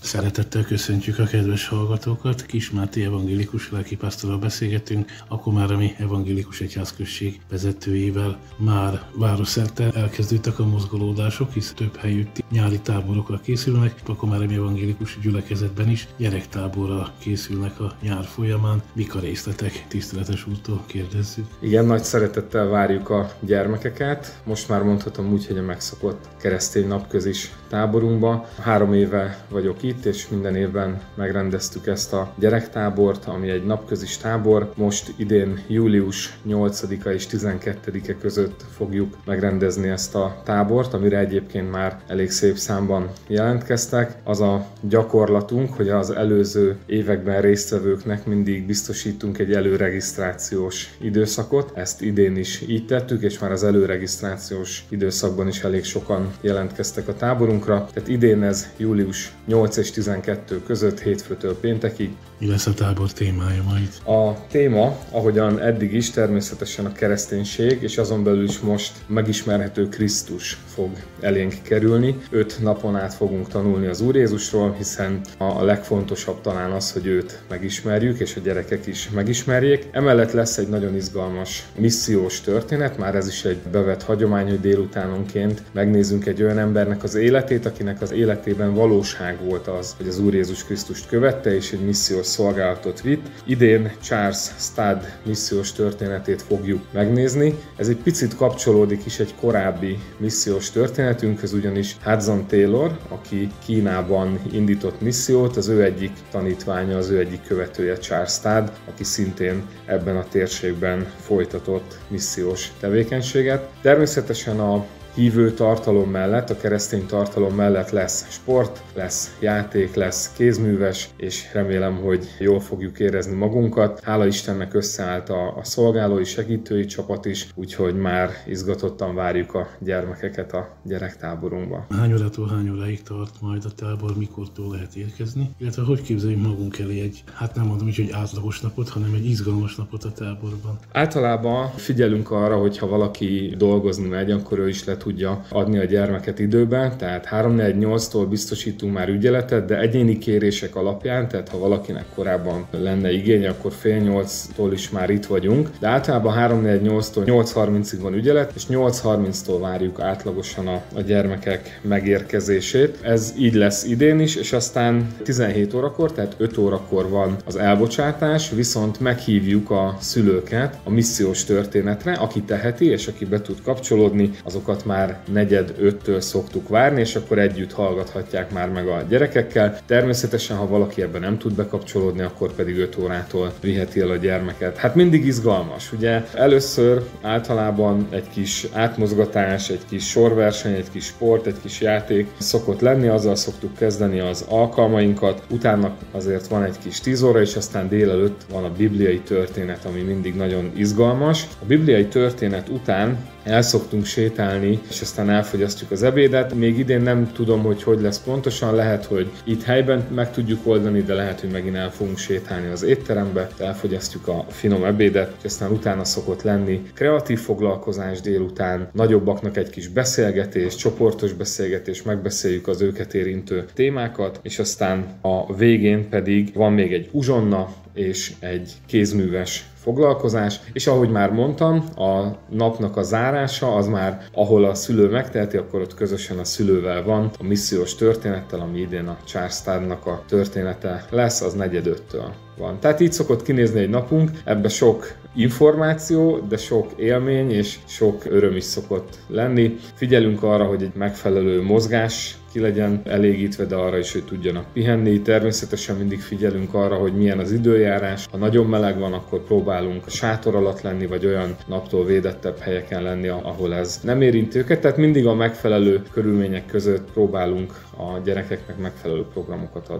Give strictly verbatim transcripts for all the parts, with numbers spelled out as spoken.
Szeretettel köszöntjük a kedves hallgatókat. Kis Máté evangélikus lelkipásztorral beszélgetünk, akkor már a mi evangélikus egyházközség vezetőjével. Már városszerte elkezdődtek a mozgolódások, hisz több helyütt nyári táborokra készülnek, akkor már a mi evangélikus gyülekezetben is gyerektáborra készülnek a nyár folyamán. Mik a részletek? Tiszteletes úrtól kérdezzük. Igen, nagy szeretettel várjuk a gyermekeket. Most már mondhatom úgy, hogy a megszokott keresztény napközis táborunkba. Három éve vagyok itt, és minden évben megrendeztük ezt a gyerektábort, ami egy napközis tábor. Most idén július nyolcadika és tizenkettedike között fogjuk megrendezni ezt a tábort, amire egyébként már elég szép számban jelentkeztek. Az a gyakorlatunk, hogy az előző években résztvevőknek mindig biztosítunk egy előregisztrációs időszakot. Ezt idén is így tettük, és már az előregisztrációs időszakban is elég sokan jelentkeztek a táborunkra. Tehát idén ez július nyolc és tizenkettő között, hétfőtől péntekig. Mi lesz a tábor témája majd? A téma, ahogyan eddig is, természetesen a kereszténység, és azon belül is most megismerhető Krisztus fog elénk kerülni. Öt napon át fogunk tanulni az Úr Jézusról, hiszen a legfontosabb talán az, hogy őt megismerjük, és a gyerekek is megismerjék. Emellett lesz egy nagyon izgalmas missziós történet, már ez is egy bevett hagyomány, hogy délutánonként megnézzünk egy olyan embernek az életét, akinek az életében valóság volt az, hogy az Úr Jézus Krisztust követte, és egy missziós szolgálatot vitt. Idén Charles Stade missziós történetét fogjuk megnézni. Ez egy picit kapcsolódik is egy korábbi missziós történetünkhöz, ugyanis Hudson Taylor, aki Kínában indított missziót, az ő egyik tanítványa, az ő egyik követője Charles Stade, aki szintén ebben a térségben folytatott missziós tevékenységet. Természetesen a hívő tartalom mellett, a keresztény tartalom mellett lesz sport, lesz játék, lesz kézműves, és remélem, hogy jól fogjuk érezni magunkat. Hála Istennek összeállt a, a szolgálói, segítői csapat is, úgyhogy már izgatottan várjuk a gyermekeket a gyerektáborunkba. Hány órától hány óráig tart majd a tábor, mikortól lehet érkezni? Illetve hogy képzeljük magunk elé egy, hát nem mondom így, hogy átlagos napot, hanem egy izgalmas napot a táborban? Általában figyelünk arra, hogy ha valaki dolgozni megy, akkor ő is le tudja adni a gyermeket időben, tehát három négy nyolctól biztosítunk már ügyeletet, de egyéni kérések alapján, tehát ha valakinek korábban lenne igény, akkor fél nyolctól is már itt vagyunk, de általában három négy nyolctól nyolc harmincig van ügyelet, és nyolc harminctól várjuk átlagosan a, a gyermekek megérkezését. Ez így lesz idén is, és aztán tizenhét órakor, tehát öt órakor van az elbocsátás, viszont meghívjuk a szülőket a missziós történetre, aki teheti, és aki be tud kapcsolódni, azokat már negyed öttől szoktuk várni, és akkor együtt hallgathatják már meg a gyerekekkel. Természetesen, ha valaki ebben nem tud bekapcsolódni, akkor pedig öt órától viheti el a gyermeket. Hát mindig izgalmas, ugye? Először általában egy kis átmozgatás, egy kis sorverseny, egy kis sport, egy kis játék szokott lenni, azzal szoktuk kezdeni az alkalmainkat, utána azért van egy kis tíz óra, és aztán délelőtt van a bibliai történet, ami mindig nagyon izgalmas. A bibliai történet után el szoktunk sétálni, és aztán elfogyasztjuk az ebédet. Még idén nem tudom, hogy hogy lesz pontosan, lehet, hogy itt helyben meg tudjuk oldani, de lehet, hogy megint el fogunk sétálni az étterembe, elfogyasztjuk a finom ebédet, és aztán utána szokott lenni kreatív foglalkozás délután, nagyobbaknak egy kis beszélgetés, csoportos beszélgetés, megbeszéljük az őket érintő témákat, és aztán a végén pedig van még egy uzsonna és egy kézműves foglalkozás, és ahogy már mondtam, a napnak a zárása az már, ahol a szülő megteheti, akkor ott közösen a szülővel van, a missziós történettel, ami idén a Charles Stade-nak a története lesz, az negyed öttől van. Tehát így szokott kinézni egy napunk, ebbe sok információ, de sok élmény és sok öröm is szokott lenni. Figyelünk arra, hogy egy megfelelő mozgás ki legyen elégítve, de arra is, hogy tudjanak pihenni. Természetesen mindig figyelünk arra, hogy milyen az időjárás. Ha nagyon meleg van, akkor próbálunk a sátor alatt lenni, vagy olyan naptól védettebb helyeken lenni, ahol ez nem érint őket. Tehát mindig a megfelelő körülmények között próbálunk a gyerekeknek megfelelő programokat adni.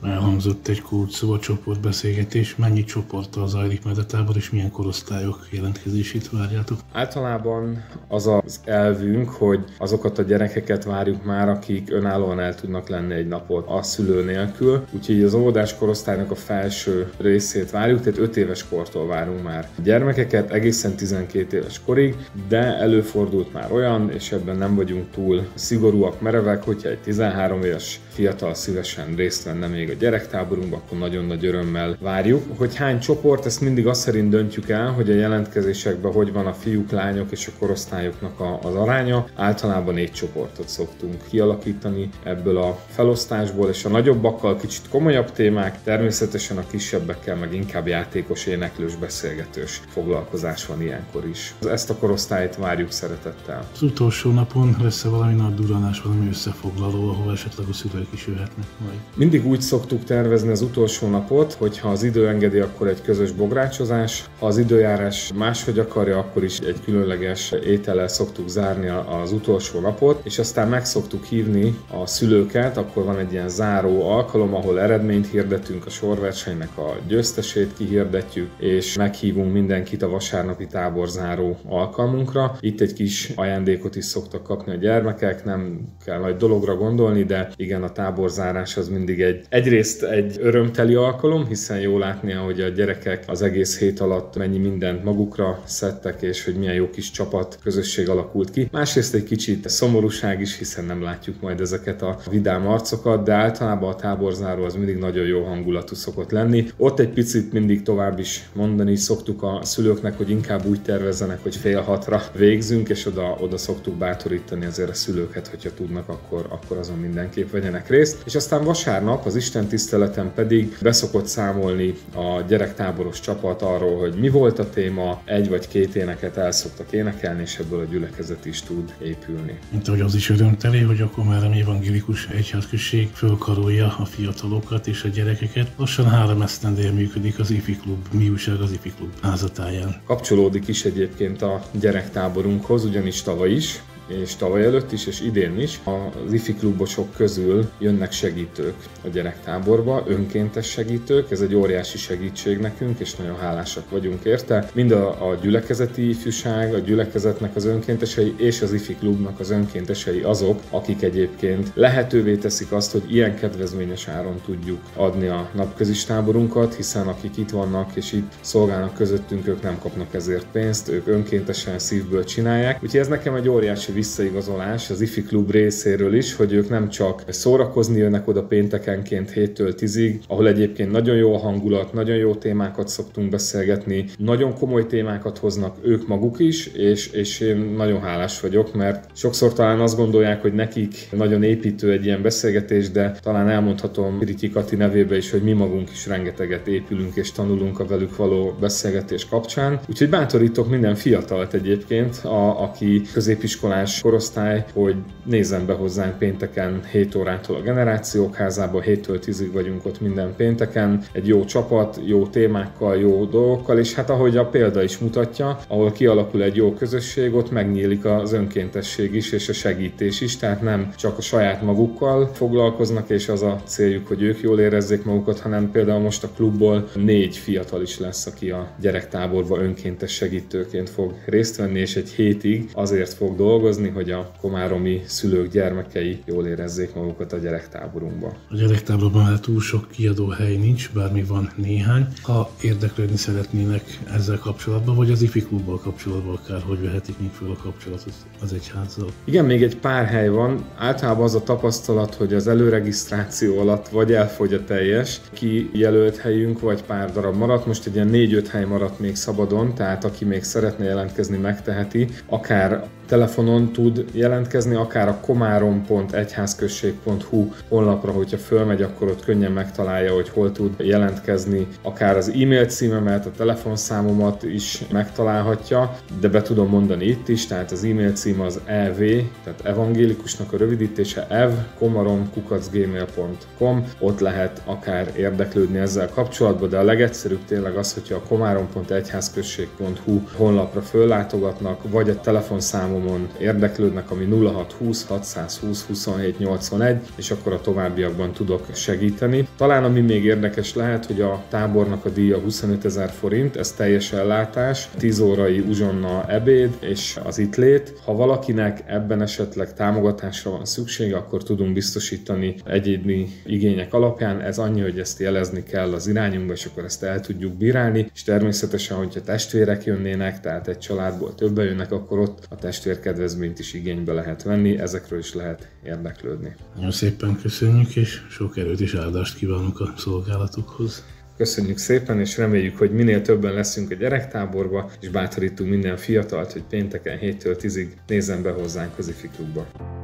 Elhangzott egy kulcs szó, a csoportbeszélgetés. Mennyi csoporttal zajlik majd a tábor, és milyen korosztályok jelentkezését várjátok? Általában az az elvünk, hogy azokat a gyerekeket várjuk már, akik önállóan el tudnak lenni egy napot a szülő nélkül. Úgyhogy az óvodás korosztálynak a felső részét várjuk, tehát öt éves kortól várunk már gyermekeket, egészen tizenkét éves korig, de előfordult már olyan, és ebben nem vagyunk túl szigorúak, merevek, hogyha egy tizenhárom éves fiatal szívesen részt venne még a gyerektáborunkban, akkor nagyon nagy örömmel várjuk. Hogy hány csoport, ezt mindig azt szerint döntjük el, hogy a jelentkezésekben hogy van a fiúk, lányok és a korosztályoknak a, az aránya. Általában négy csoportot szoktunk kialakítani ebből a felosztásból, és a nagyobbakkal kicsit komolyabb témák, természetesen a kisebbekkel meg inkább játékos, éneklős, beszélgetős foglalkozás van ilyenkor is. Ezt a korosztályt várjuk szeretettel. Az utolsó napon lesz-e valami nagy duranás, valami összefoglaló, ahol esetleg a szülők is jöhetnek majd? Mindig úgy szoktuk tervezni az utolsó napot, hogy ha az idő engedi, akkor egy közös bográcsozás, ha az időjárás máshogy akarja, akkor is egy különleges étellel szoktuk zárni az utolsó napot, és aztán meg szoktuk hívni a szülőket, akkor van egy ilyen záró alkalom, ahol eredményt hirdetünk, a sorversenynek a győztesét kihirdetjük, és meghívunk mindenkit a vasárnapi táborzáró alkalmunkra. Itt egy kis ajándékot is szoktak kapni a gyermekek, nem kell nagy dologra gondolni, de igen, a táborzárás az mindig egy, egyrészt egy örömteli alkalom, hiszen jó látni, hogy a gyerekek az egész hét alatt mennyi mindent magukra szedtek, és hogy milyen jó kis csapat, közösség alakult ki. Másrészt egy kicsit szomorúság is, hiszen nem látjuk majd ezeket a vidám arcokat, de általában a táborzáró az mindig nagyon jó hangulatú szokott lenni. Ott egy picit mindig tovább is mondani szoktuk a szülőknek, hogy inkább úgy tervezzenek, hogy fél hatra végzünk, és oda, oda szoktuk bátorítani azért a szülőket, hogyha tudnak, akkor, akkor azon mindenképp vegyenek részt. És aztán vasárnap az istentiszteleten pedig beszokott számolni a gyerektáboros csapat arról, hogy mi volt a téma, egy vagy két éneket el szoktak énekelni, és ebből a gyülekezet is tud épülni. Mint ahogy az is örömteli, hogy a Komáromi Evangélikus Egyházközség fölkarolja a fiatalokat és a gyerekeket. Lassan három esztendeje működik az ifi klub, mi újság az ifi klub házatáján. Kapcsolódik is egyébként a gyerektáborunkhoz, ugyanis tavaly is, és tavaly előtt is, és idén is az ifi klubosok közül jönnek segítők a gyerektáborba, önkéntes segítők, ez egy óriási segítség nekünk, és nagyon hálásak vagyunk érte. Mind a, a gyülekezeti ifjúság, a gyülekezetnek az önkéntesei és az ifi klubnak az önkéntesei azok, akik egyébként lehetővé teszik azt, hogy ilyen kedvezményes áron tudjuk adni a napközis táborunkat, hiszen akik itt vannak és itt szolgálnak közöttünk, ők nem kapnak ezért pénzt, ők önkéntesen szívből csinálják. Úgyhogy ez nekem egy óriási visszaigazolás az ifi klub részéről is, hogy ők nem csak szórakozni jönnek oda péntekenként héttől tízig, ahol egyébként nagyon jó a hangulat, nagyon jó témákat szoktunk beszélgetni, nagyon komoly témákat hoznak ők maguk is, és, és én nagyon hálás vagyok, mert sokszor talán azt gondolják, hogy nekik nagyon építő egy ilyen beszélgetés, de talán elmondhatom Rityi Kati nevébe is, hogy mi magunk is rengeteget épülünk és tanulunk a velük való beszélgetés kapcsán. Úgyhogy bátorítok minden fiatalt egyébként, a, aki középiskolás korosztály, hogy nézzen be hozzánk pénteken hét órától a Generációk Házába, héttől tízig vagyunk ott minden pénteken, egy jó csapat, jó témákkal, jó dolgokkal, és hát ahogy a példa is mutatja, ahol kialakul egy jó közösség, ott megnyílik az önkéntesség is, és a segítés is, tehát nem csak a saját magukkal foglalkoznak, és az a céljuk, hogy ők jól érezzék magukat, hanem például most a klubból négy fiatal is lesz, aki a gyerektáborba önkéntes segítőként fog részt venni, és egy hétig azért fog dolgozni, hogy a komáromi szülők gyermekei jól érezzék magukat a gyerektáborunkban. A gyerektáborban már túl sok kiadóhely nincs, bár még van néhány. Ha érdeklődni szeretnének ezzel kapcsolatban, vagy az ifi klubbal kapcsolatban akár, hogy vehetik még föl a kapcsolatot az egyházzal? Igen, még egy pár hely van. Általában az a tapasztalat, hogy az előregisztráció alatt vagy elfogy a teljes kijelölt helyünk, vagy pár darab maradt. Most egy ilyen négy-öt hely maradt még szabadon, tehát aki még szeretne jelentkezni, megteheti. Akár telefonon tud jelentkezni, akár a komárom pont egyházközség pont hu honlapra, hogyha fölmegy, akkor ott könnyen megtalálja, hogy hol tud jelentkezni, akár az e-mail címemet, a telefonszámomat is megtalálhatja, de be tudom mondani itt is, tehát az e-mail cím az ev, tehát evangélikusnak a rövidítése ev komarom kukac gmail pont com, ott lehet akár érdeklődni ezzel kapcsolatban, de a legegyszerűbb tényleg az, hogyha a komárom pont egyházközség pont hu honlapra föllátogatnak, vagy a telefonszámot számomon érdeklődnek, ami nulla hat húsz hatszázhúsz huszonhét nyolcvanegy, és akkor a továbbiakban tudok segíteni. Talán ami még érdekes lehet, hogy a tábornak a díja huszonötezer forint, ez teljes ellátás, tíz órai uzsonna ebéd és az itt lét. Ha valakinek ebben esetleg támogatásra van szüksége, akkor tudunk biztosítani egyéni igények alapján. Ez annyi, hogy ezt jelezni kell az irányunkba, és akkor ezt el tudjuk bírálni, és természetesen, hogyha testvérek jönnének, tehát egy családból többen jönnek, akkor ott a testvérkedvezményt is igénybe lehet venni, ezekről is lehet érdeklődni. Nagyon szépen köszönjük, és sok erőt és áldást kívánunk a szolgálatukhoz. Köszönjük szépen, és reméljük, hogy minél többen leszünk a gyerektáborba, és bátorítunk minden fiatalt, hogy pénteken héttől tízig nézzen be hozzánk Közifi Klubba.